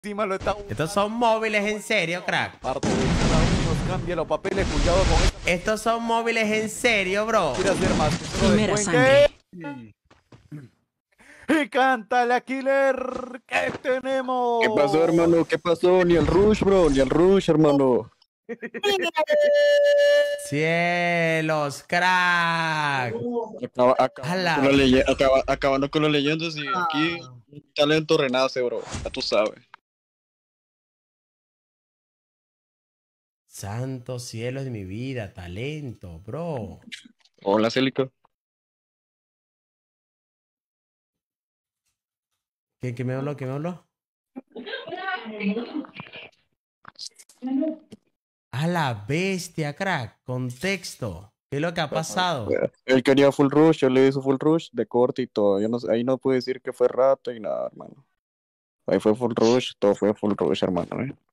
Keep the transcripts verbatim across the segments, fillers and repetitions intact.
Encima lo está Estos son móviles en serio, crack. Parto de cada uno nos cambia los papeles, cuidado con esto. Estos son móviles en serio, bro. Quiere hacer más. Primera sangre. Y canta la killer. ¿Qué tenemos? ¿Qué pasó, hermano? ¿Qué pasó? Ni el rush, bro. Ni el rush, hermano. Cielos, crack. Acaba, acaba, Ala. con la leye- acaba- acabando con las leyendas y aquí un talento renace, bro. Ya tú sabes. Santo cielo de mi vida, talento, bro. Hola, Célica. ¿Qué, qué me habló? ¿Qué me habló? A la bestia, crack. Contexto. ¿Qué es lo que ha pasado? Él quería full rush, yo le hice full rush de corte y todo. Yo no, sé- ahí no puedo decir que fue rato y nada, hermano. Ahí fue full rush, todo fue full rush, hermano. ¿eh?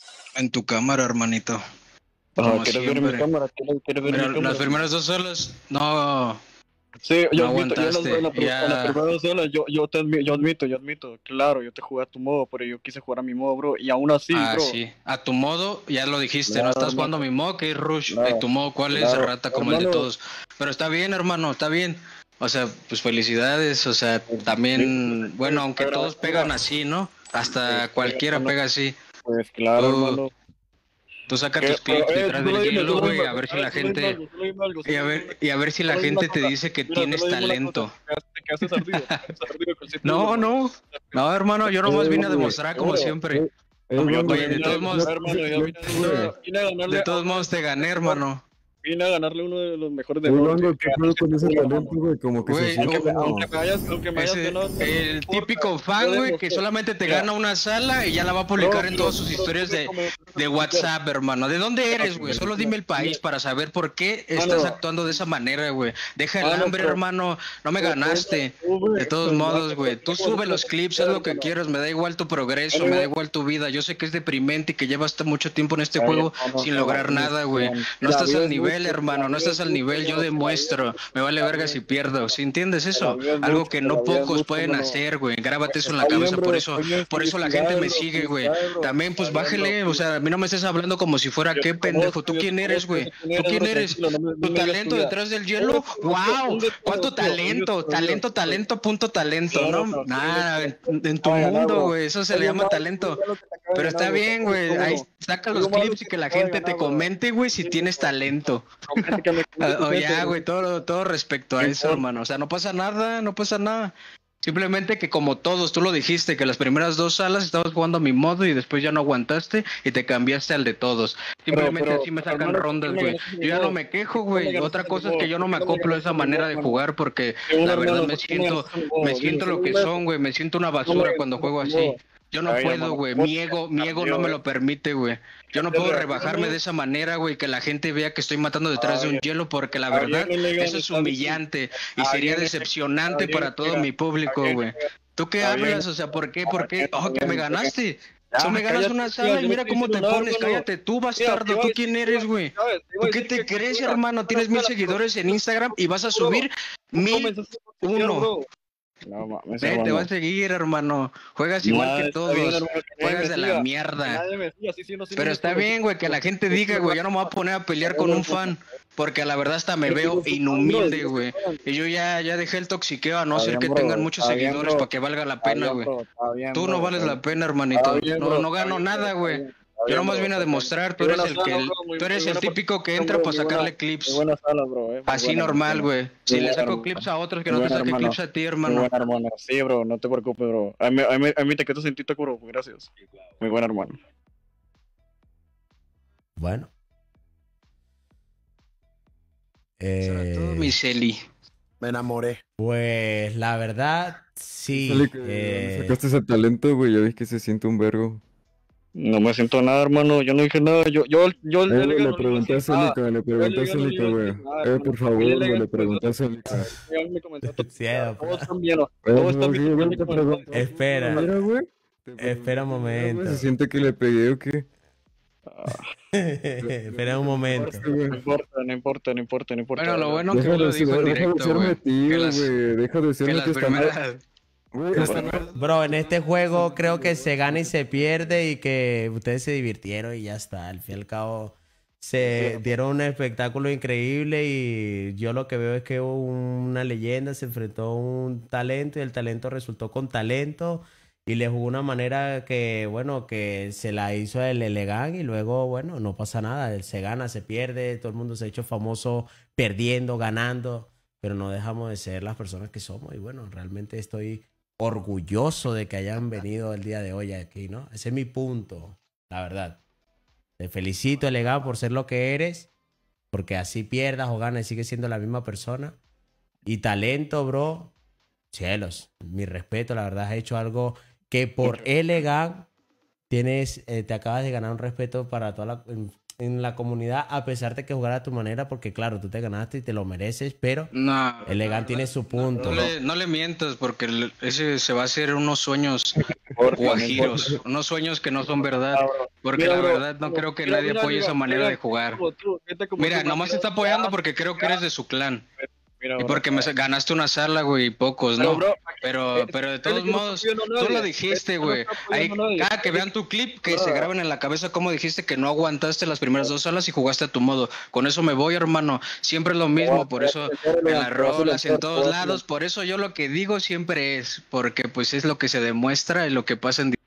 En tu cámara, hermanito. Ajá, Como ¿quieres ver mi siempre. cámara? ¿Quieres, quieres ver Mira, mi cámara? las primeras dos olas, no. Sí, yo no admito, yo en las- en la- aguantaste, en las ya. primeras dos olas, yo, yo, te admi- yo admito, yo admito, claro, yo te jugué a tu modo, pero yo quise jugar a mi modo, bro, y aún así, ah, bro. sí. A tu modo, ya lo dijiste, Claro, no estás hermano. jugando a mi modo, que es Rush. Claro, Y tu modo, ¿cuál es? claro. Rata como el de Hermano. todos. Pero está bien, hermano, está bien. O sea, pues felicidades. O sea, también, bueno, aunque Pero- todos pegan así, ¿no? Hasta Sí, cualquiera hermano. pega así. Pues claro, Tú- hermano. Tú saca ¿Qué? tus clips Pero, eh, detrás tú del dime, hielo, tú güey, dime, a ver si eh, la tú dime gente... algo, tú dime algo, Y a ver, y a ver si la Solo dime gente una te cosa. dice que Mira, tienes solo dime una talento. cosa, Te quedaste- te quedaste ardido, te quedaste ardido con siete No, euros, no. No, hermano, yo nomás vine a demostrar como Seguro. siempre. Hermano, yo Oye, de vine a- todos modos- hermano, yo vine a- vine a ganarle De a- todos modos te gané, hermano. vine a ganarle uno de los mejores de Oye, Norte. Longo, ¿qué pedo con ese talento, güey? Como que Güey, se Aunque, siente me- aunque como... me hayas, aunque me hayas Ese, ganado, no el importa. típico fan, Yo güey, que demostré. solamente te Mira. gana una sala y ya la va a publicar No, en pero- todas sus pero historias de, déjame- de WhatsApp, hermano. ¿De dónde eres, güey? Solo dime el país para saber por qué estás Mano. actuando de esa manera, güey. Deja el Mano, hambre, pero- hermano. No me pero- ganaste. pero- De todos pero- modos, güey. Tú pero- sube los clips, haz lo que quieras. Me da igual tu progreso, me da igual tu vida. Yo sé que es deprimente y que llevas mucho tiempo en este Ay, juego hermano, sin no, lograr no, nada, güey. no. No La estás vida al es nivel, mucho, hermano. la No vida estás es al nivel. mucho, Yo la vida demuestro. Me vale verga si pierdo. ¿Sí entiendes La eso? vida es Algo mucho, que la no vida es pocos mucho, pueden mano. hacer, güey. Grábate eso en la Está bien, cabeza. bro, Por eso, está bien, por eso la gente me felicidades, sigue, güey. felicidades, bro. También, pues Está bien, bájele. bro. O sea, a mí no me estés hablando como si fuera Yo qué te pendejo. conozco, ¿Tú yo te quién eres, conozco, güey? yo sé quién ¿Tú eres, quién bro, eres? tranquilo, no me- no ¿Tu me digas talento tú ya. detrás del hielo? Un- un- ¡Wow! un- un- ¿Cuánto un- talento? un- Talento, un- talento, punto talento, Claro, ¿no? claro, Nada, claro. en, en tu Acaba de ganar, mundo, bro. güey. Eso se Oye, le llama malo, talento. oye, malo que te acaba de Pero ganar, está bro. bien, güey. ¿Cómo Ahí no? saca Oye, los malo clips y que que te la acaba de gente te ganar, bro. comente, güey, si Sí, tienes sí, sí. talento. Comente que me Ah, comente, oh, ya, comente, güey, todo, todo respecto a No eso, importa. hermano. O sea, no pasa nada, no pasa nada. Simplemente que como todos, tú lo dijiste, que las primeras dos salas estabas jugando a mi modo y después ya no aguantaste y te cambiaste al de todos. Simplemente pero, así me sacan hermano, rondas, ¿por qué me güey. ganaste Yo mi ya no modo? me quejo, ¿Por qué me güey. ganaste Otra mi cosa es modo? que yo no ¿Por me qué no me acoplo a esa ganaste mi manera modo, de hermano? jugar porque Según la verdad hermano, me ¿por qué me siento, ganaste mi modo? me Dime, siento lo solo que dime eso. son, güey. Me siento una No me basura ganaste cuando mi juego así. modo. Yo no Ay, puedo, hermano, güey. vos Mi ego, mi ego ardió, no me eh. lo permite, güey. Yo no Pero, puedo hermano, rebajarme de esa manera, güey, que la gente vea que estoy matando detrás de un Ay, hielo porque la ay, verdad, no le eso es ganes, humillante y ay, sería no le- decepcionante ay, para todo mira, mi público, ay, güey. ¿Tú qué está bien. hablas? O sea, ¿por qué? ¿Por qué? Está Oh, que bien, me está bien. ganaste. Ya, Tú me ganas cállate, una tío, sala yo y no mira estoy cómo te diciendo nada, pones. hermano. Cállate tú, Mira, te bastardo. iba a ¿Tú decir- quién te iba- eres, güey? ¿sabes? Te iba a ¿Tú qué decir te que- crees, mira, hermano? Tienes mil espera, seguidores en Instagram y vas a bro, subir tú mil comenzaste a postear, uno. bro. No mames, Ve, te hermano. vas a seguir, hermano. Juegas igual Nah, que está bien, todos. hermano, que nadie Juegas me de la siga, que mierda. nadie me siga, sí, sí, no, sí, Pero no, está sí, bien, güey, que la gente diga, güey, yo no me voy a poner a pelear con un fan, porque la verdad hasta me veo inhumilde, güey. Y yo ya, ya dejé el toxiqueo, a no Está ser bien, que bro, tengan muchos está bien, seguidores bro. para que valga la Está pena, bien, güey. bro, está bien, Tú bro, no vales está la bien. pena, Está hermanito. bien, No, bro, no está gano bien, nada, está güey. bien, está Yo bien, nomás bro, vine a está bien. demostrar, tú Muy eres buena el sala, que, bro, muy- tú eres muy el buena típico que participación, entra bro, para muy sacarle buena- clips. Muy buena sala, bro, eh, muy Así buena, normal, muy güey. buena. Si Muy le buena, saco hermano. clips a otros, que Muy no te buena, saque hermano. clips a ti, Muy hermano. buena, hermano. Sí, bro, no te preocupes, bro. A mí, a mí, a mí te quedo sentito, bro. Gracias. Muy buena, hermano. Bueno. Sobre todo Eh, mi Celi. Me enamoré. pues la verdad, sí. Dale, que eh, sacaste ese talento, güey. Ya ves que se siente un vergo. No me siento nada, hermano. Yo no dije nada. Yo, yo, yo, Eh, yo güey, le no pregunté a decir nada. Célica, le Yo pregunté a legal no le Célica, iba a güey. decir nada, Eh, hermano. por Yo favor, güey, legal le pregunté a Célica. Ya me comenzó a tocar. Sí, pero- Todos están bien. Eh, Todos están no, sí, bien. güey, te pregunté. Espera. Mira, güey. Te pregunté, Espera un mira, momento. güey, ¿se siente que le pegué o qué? Espera un momento. No importa, no importa, no importa, no importa. Bueno, lo bueno que Deja me lo de dijo ser, en deja de directo, ser güey. metido, Que las- güey. Deja de ser Que el las que está primeras... Güey, Qué hasta bueno. no- Bro, en este juego creo que se gana y se pierde y que ustedes se divirtieron y ya está. Al fin y al cabo se dieron un espectáculo increíble y yo lo que veo es que una leyenda se enfrentó a un talento y el talento resultó con talento y le jugó una manera que, bueno, que se la hizo el elegán y luego, bueno, no pasa nada. Se gana, se pierde, todo el mundo se ha hecho famoso perdiendo, ganando, pero no dejamos de ser las personas que somos y bueno, realmente estoy orgulloso de que hayan venido el día de hoy aquí, ¿no? Ese es mi punto, la verdad. Te felicito, Elegant, por ser lo que eres, porque así pierdas o ganes, sigues siendo la misma persona. Y talento, bro, cielos, mi respeto, la verdad has hecho algo que por Elegant tienes, eh, te acabas de ganar un respeto para toda la, en, en la comunidad, a pesar de que jugar a tu manera, porque claro, tú te ganaste y te lo mereces, pero No, Elegant tiene su punto. no le, no le mientas porque el- ese se va a hacer unos sueños Porque no guajiros, unos sueños que no son verdad, porque Mira, la bro, verdad no creo que mira, nadie mira, apoye mira, esa manera mira, de jugar. como tú, fíjate como Mira, tú, nomás te está apoyando porque creo que eres de su clan. Mira, Y bro. porque me ganaste una sala, güey, y pocos, Pero, ¿no? bro, Pero, pero de todos que no está modos, apoyando a tú nadie. lo dijiste, No güey. está Ahí, apoyando a nadie. cada que vean tu clip, que Bro. se graben en la cabeza cómo dijiste que no aguantaste las primeras dos salas y jugaste a tu modo. Con eso me voy, hermano. Siempre es lo mismo, por eso en las rolas, en todos lados. Por eso yo lo que digo siempre es, porque pues es lo que se demuestra y lo que pasa en